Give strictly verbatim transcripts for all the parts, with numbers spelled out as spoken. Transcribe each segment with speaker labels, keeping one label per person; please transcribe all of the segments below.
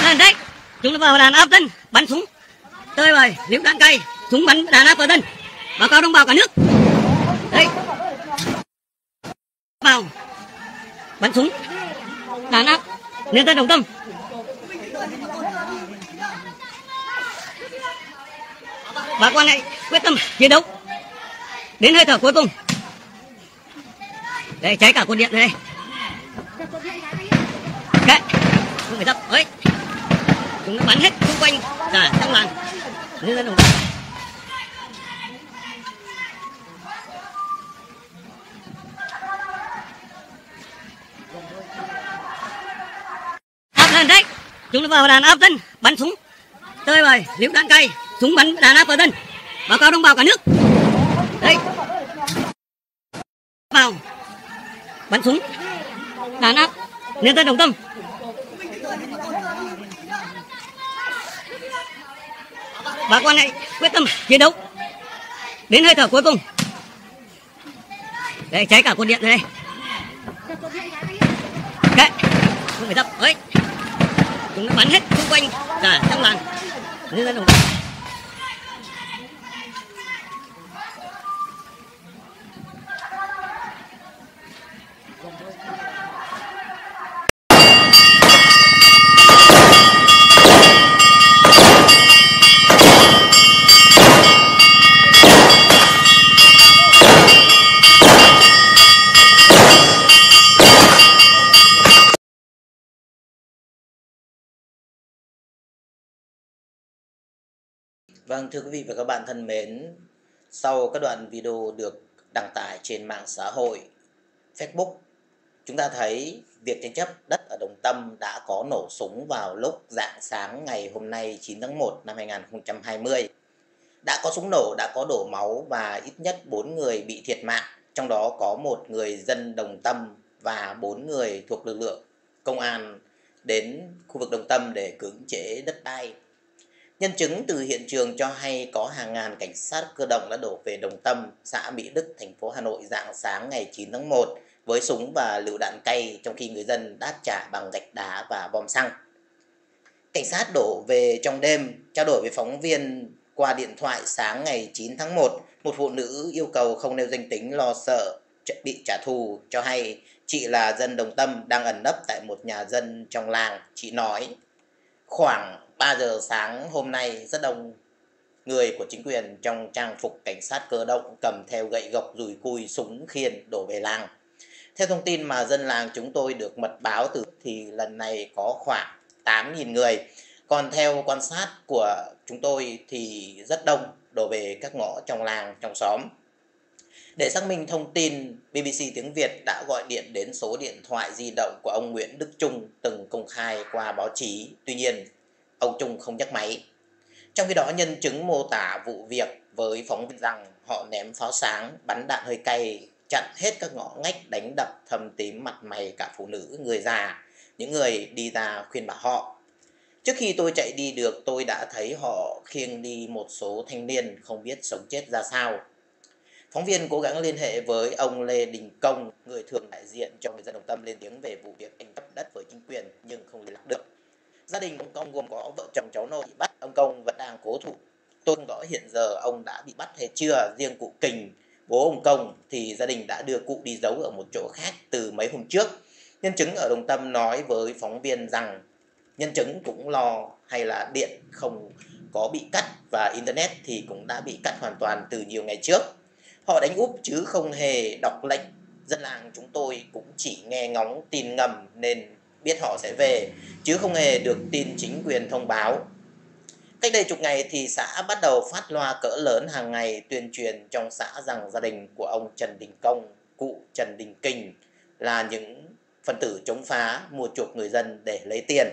Speaker 1: lên đấy, chúng vào đàn áp dân, bắn súng, tơi bời, liều đạn cay, súng bắn đàn áp vào dân, báo cáo đồng bào cả nước. Đấy, vào, bắn súng, đàn áp, nhân dân đồng tâm. Bà con hãy quyết tâm chiến đấu đến hơi thở cuối cùng. Đây, cháy cả cột điện đây. Đấy, không phải dập ấy. Chúng nó bắn hết xung quanh cả trong làng. Nhân dân đồng tâm. Áp lên đấy, chúng nó vào đàn áp dân, bắn súng, tơi bời, liều đạn cay, súng bắn đàn áp vào dân, báo cáo đồng bào cả nước. Đấy, vào, bắn súng, đàn áp, nhân dân đồng tâm. Bà con hãy quyết tâm chiến đấu đến hơi thở cuối cùng. Đây, cháy cả cột điện đây. Đấy, không phải dập ấy. Chúng nó bắn hết xung quanh cả trong làng. Nhân dân đồng tâm.
Speaker 2: Vâng, thưa quý vị và các bạn thân mến, sau các đoạn video được đăng tải trên mạng xã hội Facebook, chúng ta thấy việc tranh chấp đất ở Đồng Tâm đã có nổ súng vào lúc rạng sáng ngày hôm nay chín tháng một năm hai nghìn không trăm hai mươi. Đã có súng nổ, đã có đổ máu và ít nhất bốn người bị thiệt mạng, trong đó có một người dân Đồng Tâm và bốn người thuộc lực lượng công an đến khu vực Đồng Tâm để cưỡng chế đất đai. Nhân chứng từ hiện trường cho hay có hàng ngàn cảnh sát cơ động đã đổ về Đồng Tâm, xã Mỹ Đức, thành phố Hà Nội rạng sáng ngày chín tháng một với súng và lựu đạn cay, trong khi người dân đáp trả bằng gạch đá và bom xăng. Cảnh sát đổ về trong đêm. Trao đổi với phóng viên qua điện thoại sáng ngày chín tháng một, một phụ nữ yêu cầu không nêu danh tính lo sợ bị trả thù cho hay chị là dân Đồng Tâm đang ẩn nấp tại một nhà dân trong làng. Chị nói khoảng ba giờ sáng hôm nay rất đông người của chính quyền trong trang phục cảnh sát cơ động cầm theo gậy gộc, dùi cui, súng khiên đổ về làng. Theo thông tin mà dân làng chúng tôi được mật báo từ thì lần này có khoảng tám nghìn người. Còn theo quan sát của chúng tôi thì rất đông đổ về các ngõ trong làng, trong xóm. Để xác minh thông tin, bê bê xê tiếng Việt đã gọi điện đến số điện thoại di động của ông Nguyễn Đức Trung từng công khai qua báo chí. Tuy nhiên, ông Trung không nhấc máy. Trong khi đó, nhân chứng mô tả vụ việc với phóng viên rằng họ ném pháo sáng, bắn đạn hơi cay, chặn hết các ngõ ngách, đánh đập, thâm tím mặt mày cả phụ nữ, người già, những người đi ra khuyên bảo họ. Trước khi tôi chạy đi được, tôi đã thấy họ khiêng đi một số thanh niên không biết sống chết ra sao. Phóng viên cố gắng liên hệ với ông Lê Đình Công, người thường đại diện cho người dân Đồng Tâm, lên tiếng về vụ việc tranh chấp đất với chính quyền nhưng không liên lạc được. Gia đình ông Công gồm có vợ chồng cháu nội bị bắt, ông Công vẫn đang cố thủ. Tôi không rõ hiện giờ ông đã bị bắt hay chưa. Riêng cụ Kình, bố ông Công, thì gia đình đã đưa cụ đi giấu ở một chỗ khác từ mấy hôm trước. Nhân chứng ở Đồng Tâm nói với phóng viên rằng nhân chứng cũng lo hay là điện không có bị cắt và Internet thì cũng đã bị cắt hoàn toàn từ nhiều ngày trước. Họ đánh úp chứ không hề đọc lệnh. Dân làng chúng tôi cũng chỉ nghe ngóng tin ngầm nên biết họ sẽ về, chứ không hề được tin chính quyền thông báo. Cách đây chục ngày thì xã bắt đầu phát loa cỡ lớn hàng ngày tuyên truyền trong xã rằng gia đình của ông Trần Đình Công, cụ Trần Đình Kình là những phần tử chống phá, mua chuộc người dân để lấy tiền.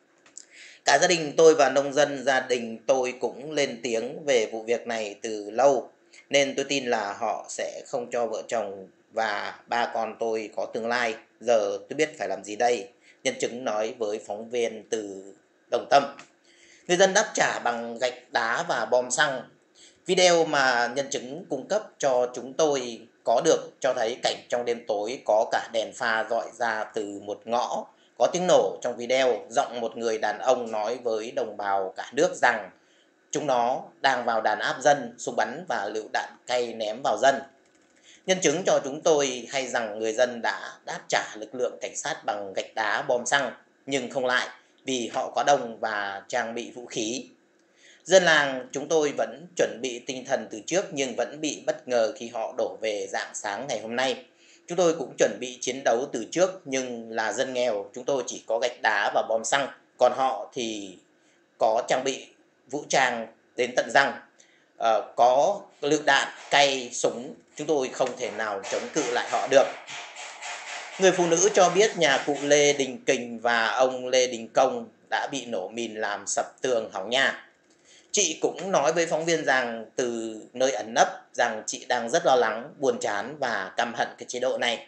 Speaker 2: Cả gia đình tôi và nông dân gia đình tôi cũng lên tiếng về vụ việc này từ lâu, nên tôi tin là họ sẽ không cho vợ chồng và ba con tôi có tương lai. Giờ tôi biết phải làm gì đây? Nhân chứng nói với phóng viên từ Đồng Tâm. Người dân đáp trả bằng gạch đá và bom xăng. Video mà nhân chứng cung cấp cho chúng tôi có được cho thấy cảnh trong đêm tối có cả đèn pha rọi ra từ một ngõ, Có tiếng nổ trong video, giọng một người đàn ông nói với đồng bào cả nước rằng chúng nó đang vào đàn áp dân, súng bắn và lựu đạn cay ném vào dân. Nhân chứng cho chúng tôi hay rằng người dân đã đáp trả lực lượng cảnh sát bằng gạch đá, bom xăng, nhưng không lại vì họ có đông và trang bị vũ khí. Dân làng chúng tôi vẫn chuẩn bị tinh thần từ trước nhưng vẫn bị bất ngờ khi họ đổ về rạng sáng ngày hôm nay. Chúng tôi cũng chuẩn bị chiến đấu từ trước nhưng là dân nghèo, chúng tôi chỉ có gạch đá và bom xăng, còn họ thì có trang bị vũ trang đến tận răng, uh, có lựu đạn, cay, súng, chúng tôi không thể nào chống cự lại họ được. Người phụ nữ cho biết nhà cụ Lê Đình Kình và ông Lê Đình Công đã bị nổ mìn làm sập tường hỏng nhà. Chị cũng nói với phóng viên rằng từ nơi ẩn nấp rằng chị đang rất lo lắng, buồn chán và căm hận cái chế độ này.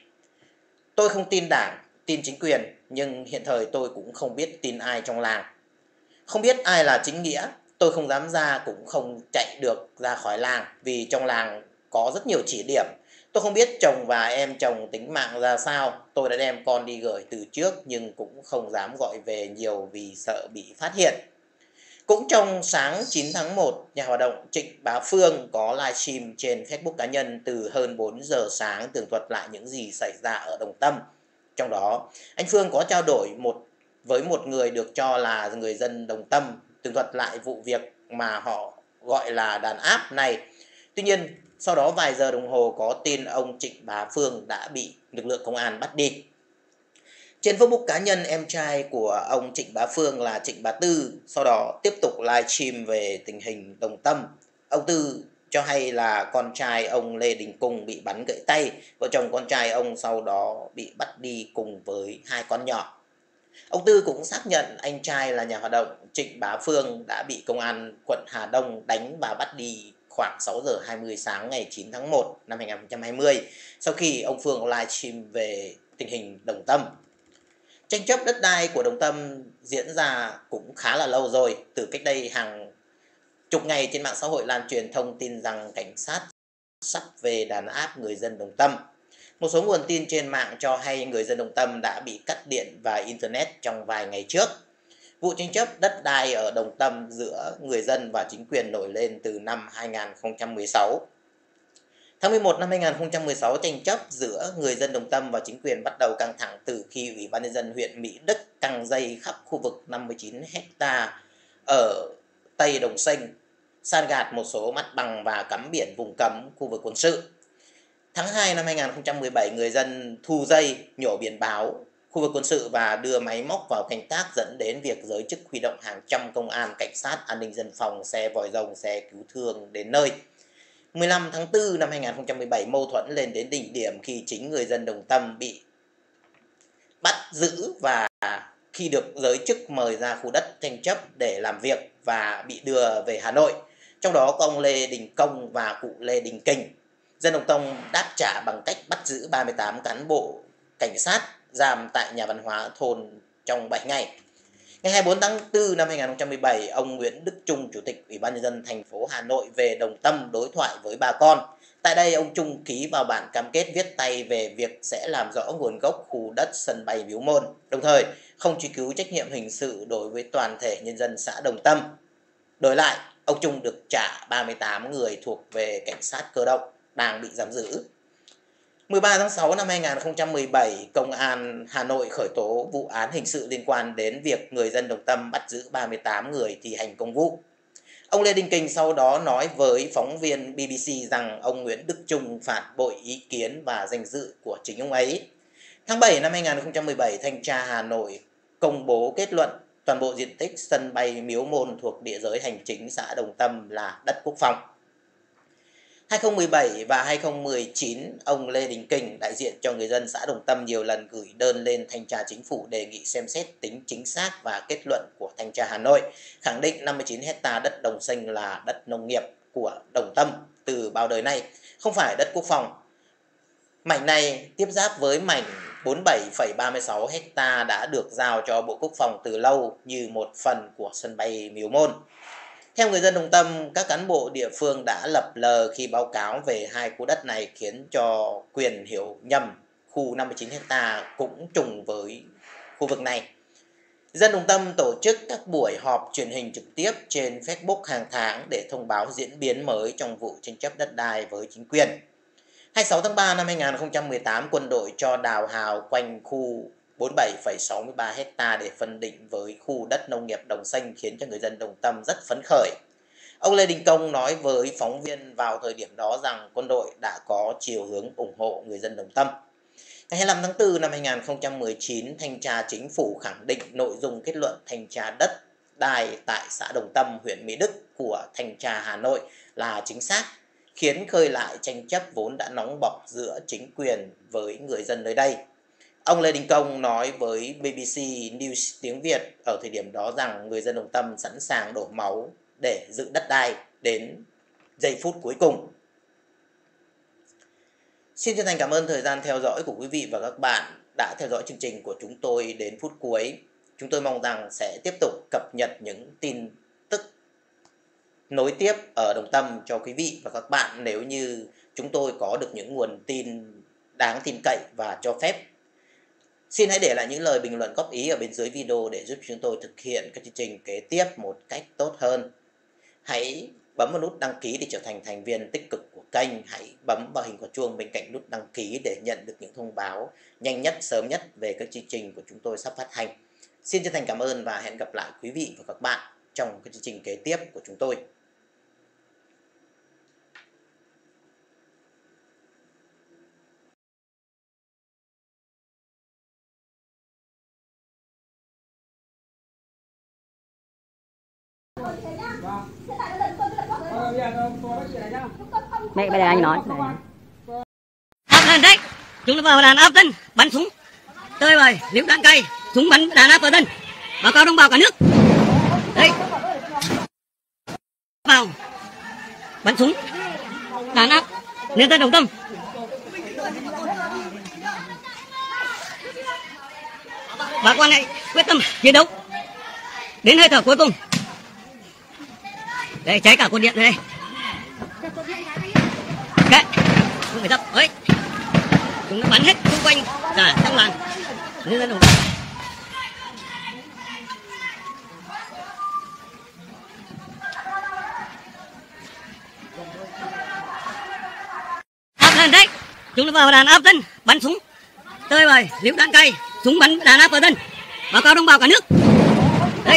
Speaker 2: Tôi không tin đảng, tin chính quyền, nhưng hiện thời tôi cũng không biết tin ai trong làng. Không biết ai là chính nghĩa, tôi không dám ra cũng không chạy được ra khỏi làng vì trong làng có rất nhiều chỉ điểm. Tôi không biết chồng và em chồng tính mạng ra sao, tôi đã đem con đi gửi từ trước nhưng cũng không dám gọi về nhiều vì sợ bị phát hiện. Cũng trong sáng chín tháng một, nhà hoạt động Trịnh Bá Phương có livestream trên Facebook cá nhân từ hơn bốn giờ sáng tường thuật lại những gì xảy ra ở Đồng Tâm. Trong đó, anh Phương có trao đổi một với một người được cho là người dân Đồng Tâm tường thuật lại vụ việc mà họ gọi là đàn áp này. Tuy nhiên, sau đó vài giờ đồng hồ có tin ông Trịnh Bá Phương đã bị lực lượng công an bắt đi. Trên Facebook cá nhân, em trai của ông Trịnh Bá Phương là Trịnh Bá Tư sau đó tiếp tục livestream về tình hình Đồng Tâm. Ông Tư cho hay là con trai ông Lê Đình Cùng bị bắn gãy tay, vợ chồng con trai ông sau đó bị bắt đi cùng với hai con nhỏ. Ông Tư cũng xác nhận anh trai là nhà hoạt động Trịnh Bá Phương đã bị công an quận Hà Đông đánh và bắt đi khoảng sáu giờ hai mươi sáng ngày chín tháng một năm hai nghìn không trăm hai mươi sau khi ông Phương livestream về tình hình Đồng Tâm. Tranh chấp đất đai của Đồng Tâm diễn ra cũng khá là lâu rồi, từ cách đây hàng chục ngày trên mạng xã hội lan truyền thông tin rằng cảnh sát sắp về đàn áp người dân Đồng Tâm. Một số nguồn tin trên mạng cho hay người dân Đồng Tâm đã bị cắt điện và Internet trong vài ngày trước. Vụ tranh chấp đất đai ở Đồng Tâm giữa người dân và chính quyền nổi lên từ năm hai nghìn không trăm mười sáu. Tháng mười một năm hai nghìn không trăm mười sáu, tranh chấp giữa người dân Đồng Tâm và chính quyền bắt đầu căng thẳng từ khi Ủy ban nhân dân huyện Mỹ Đức căng dây khắp khu vực năm mươi chín héc-ta ở Tây Đồng Xanh, san gạt một số mặt bằng và cắm biển vùng cấm khu vực quân sự. Tháng hai năm hai nghìn không trăm mười bảy, người dân thu dây, nhổ biển báo khu vực quân sự và đưa máy móc vào canh tác dẫn đến việc giới chức huy động hàng trăm công an, cảnh sát, an ninh dân phòng, xe vòi rồng, xe cứu thương đến nơi. mười lăm tháng tư năm hai nghìn không trăm mười bảy, mâu thuẫn lên đến đỉnh điểm khi chính người dân Đồng Tâm bị bắt giữ và khi được giới chức mời ra khu đất tranh chấp để làm việc và bị đưa về Hà Nội. Trong đó có ông Lê Đình Công và cụ Lê Đình Kình. Dân Đồng Tâm đáp trả bằng cách bắt giữ ba mươi tám cán bộ cảnh sát giam tại nhà văn hóa thôn trong bảy ngày. Ngày hai mươi bốn tháng tư năm hai nghìn không trăm mười bảy, ông Nguyễn Đức Trung, Chủ tịch Ủy ban nhân dân thành phố Hà Nội về Đồng Tâm đối thoại với bà con. Tại đây, ông Trung ký vào bản cam kết viết tay về việc sẽ làm rõ nguồn gốc khu đất sân bay Miếu Môn, đồng thời không truy cứu trách nhiệm hình sự đối với toàn thể nhân dân xã Đồng Tâm. Đổi lại, ông Trung được trả ba mươi tám người thuộc về cảnh sát cơ động đang bị giam giữ. mười ba tháng sáu năm hai nghìn không trăm mười bảy, Công an Hà Nội khởi tố vụ án hình sự liên quan đến việc người dân Đồng Tâm bắt giữ ba mươi tám người thi hành công vụ. Ông Lê Đình Kình sau đó nói với phóng viên bê bê xê rằng ông Nguyễn Đức Trung phản bội ý kiến và danh dự của chính ông ấy. Tháng bảy năm hai nghìn không trăm mười bảy, Thanh tra Hà Nội công bố kết luận toàn bộ diện tích sân bay Miếu Môn thuộc địa giới hành chính xã Đồng Tâm là đất quốc phòng. hai nghìn không trăm mười bảy và hai nghìn không trăm mười chín, ông Lê Đình Kình, đại diện cho người dân xã Đồng Tâm, nhiều lần gửi đơn lên Thanh tra Chính phủ đề nghị xem xét tính chính xác và kết luận của Thanh tra Hà Nội, khẳng định năm mươi chín héc-ta đất Đồng Xanh là đất nông nghiệp của Đồng Tâm từ bao đời nay, không phải đất quốc phòng. Mảnh này tiếp giáp với mảnh bốn mươi bảy phẩy ba mươi sáu héc-ta đã được giao cho Bộ Quốc phòng từ lâu như một phần của sân bay Miếu Môn. Theo người dân Đồng Tâm, các cán bộ địa phương đã lập lờ khi báo cáo về hai khu đất này khiến cho quyền hiểu nhầm khu năm mươi chín héc-ta cũng trùng với khu vực này. Dân Đồng Tâm tổ chức các buổi họp truyền hình trực tiếp trên Facebook hàng tháng để thông báo diễn biến mới trong vụ tranh chấp đất đai với chính quyền. hai mươi sáu tháng ba năm hai nghìn không trăm mười tám, quân đội cho đào hào quanh khu bốn mươi bảy phẩy sáu mươi ba héc-ta để phân định với khu đất nông nghiệp Đồng Xanh, khiến cho người dân Đồng Tâm rất phấn khởi. Ông Lê Đình Công nói với phóng viên vào thời điểm đó rằng quân đội đã có chiều hướng ủng hộ người dân Đồng Tâm. Ngày hai mươi lăm tháng tư năm hai nghìn không trăm mười chín, Thanh tra Chính phủ khẳng định nội dung kết luận thanh tra đất đai tại xã Đồng Tâm, huyện Mỹ Đức của Thanh tra Hà Nội là chính xác, khiến khơi lại tranh chấp vốn đã nóng bỏng giữa chính quyền với người dân nơi đây. Ông Lê Đình Công nói với bê bê xê News tiếng Việt ở thời điểm đó rằng người dân Đồng Tâm sẵn sàng đổ máu để giữ đất đai đến giây phút cuối cùng. Xin chân thành cảm ơn thời gian theo dõi của quý vị và các bạn đã theo dõi chương trình của chúng tôi đến phút cuối. Chúng tôi mong rằng sẽ tiếp tục cập nhật những tin tức nối tiếp ở Đồng Tâm cho quý vị và các bạn nếu như chúng tôi có được những nguồn tin đáng tin cậy và cho phép. Xin hãy để lại những lời bình luận góp ý ở bên dưới video để giúp chúng tôi thực hiện các chương trình kế tiếp một cách tốt hơn. Hãy bấm vào nút đăng ký để trở thành thành viên tích cực của kênh. Hãy bấm vào hình quả chuông bên cạnh nút đăng ký để nhận được những thông báo nhanh nhất, sớm nhất về các chương trình của chúng tôi sắp phát hành. Xin chân thành cảm ơn và hẹn gặp lại quý vị và các bạn trong các chương trình kế tiếp của chúng tôi.
Speaker 1: Mẹ bây giờ anh nói áp lên đấy, chúng nó vào đàn áp dân bắn súng tơi bời, liều đạn cay, súng bắn đàn áp vào dân, báo cáo đồng bào cả nước đây vào bắn súng đàn áp nhân dân Đồng Tâm. Bà con này quyết tâm chiến đấu đến hơi thở cuối cùng. Đây cháy cả cột điện đây. Kệ, không phải dập ấy. Chúng nó bắn hết xung quanh cả trong làng nhân dân Đồng Tâm. Áp lên đấy, chúng nó vào đàn áp dân bắn súng tơi bời, liều đạn cay, súng bắn đàn áp vào dân, báo cáo đồng bào cả nước đây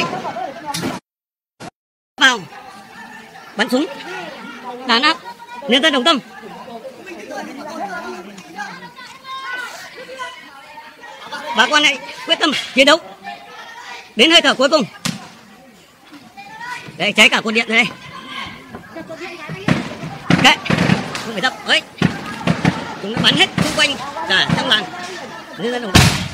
Speaker 1: vào bắn súng đàn áp nhân dân Đồng Tâm. Bà con này quyết tâm chiến đấu đến hơi thở cuối cùng. Đây cháy cả cột điện đây. Kệ, không phải dập ấy. Chúng nó bắn hết xung quanh cả trong làng nhân dân Đồng Tâm.